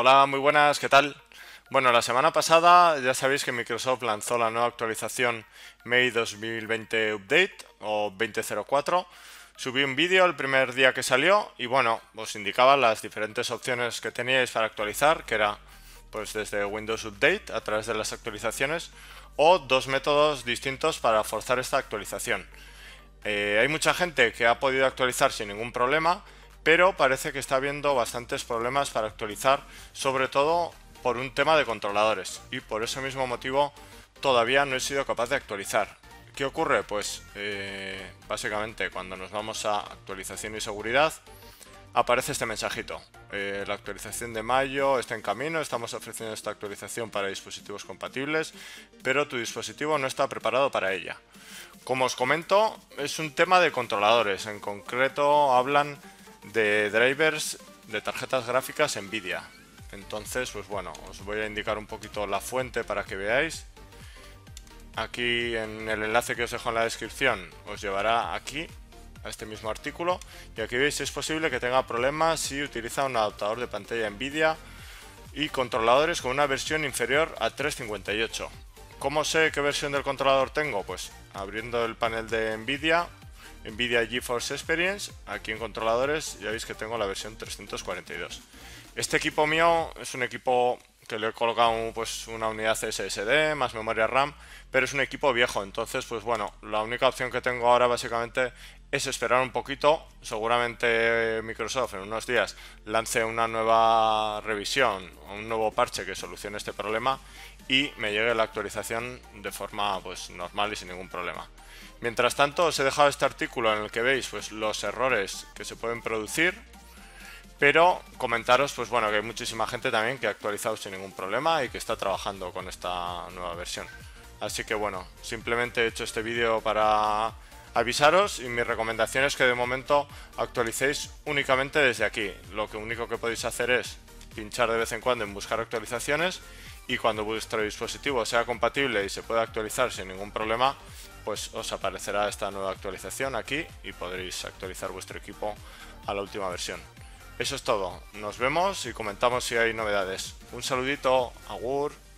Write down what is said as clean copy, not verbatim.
Hola, muy buenas, ¿qué tal? Bueno, la semana pasada ya sabéis que Microsoft lanzó la nueva actualización May 2020 Update o 2004. Subí un vídeo el primer día que salió y bueno, os indicaba las diferentes opciones que teníais para actualizar, que era pues desde Windows Update a través de las actualizaciones o dos métodos distintos para forzar esta actualización. Hay mucha gente que ha podido actualizar sin ningún problema, pero parece que está habiendo bastantes problemas para actualizar, sobre todo por un tema de controladores. Y por ese mismo motivo todavía no he sido capaz de actualizar. ¿Qué ocurre? Pues básicamente cuando nos vamos a actualización y seguridad, aparece este mensajito. La actualización de mayo está en camino, estamos ofreciendo esta actualización para dispositivos compatibles, pero tu dispositivo no está preparado para ella. Como os comento, es un tema de controladores. En concreto hablan de drivers de tarjetas gráficas Nvidia. Entonces, pues bueno, os voy a indicar un poquito la fuente para que veáis. Aquí en el enlace que os dejo en la descripción os llevará aquí a este mismo artículo, y aquí veis es posible que tenga problemas si utiliza un adaptador de pantalla Nvidia y controladores con una versión inferior a 358. ¿Cómo sé qué versión del controlador tengo? Pues abriendo el panel de Nvidia GeForce Experience, aquí en controladores ya veis que tengo la versión 342. Este equipo mío es un equipo que le he colocado pues una unidad SSD más memoria RAM, pero es un equipo viejo, entonces pues bueno, la única opción que tengo ahora básicamente es esperar un poquito. Seguramente Microsoft en unos días lance una nueva revisión o un nuevo parche que solucione este problema y me llegue la actualización de forma pues normal y sin ningún problema. Mientras tanto os he dejado este artículo en el que veis pues los errores que se pueden producir, pero comentaros pues bueno que hay muchísima gente también que ha actualizado sin ningún problema y que está trabajando con esta nueva versión. Así que bueno, simplemente he hecho este vídeo para avisaros, y mi recomendación es que de momento actualicéis únicamente desde aquí. Lo único que podéis hacer es pinchar de vez en cuando en buscar actualizaciones, y cuando vuestro dispositivo sea compatible y se pueda actualizar sin ningún problema, pues os aparecerá esta nueva actualización aquí y podréis actualizar vuestro equipo a la última versión. Eso es todo, nos vemos y comentamos si hay novedades. Un saludito, agur.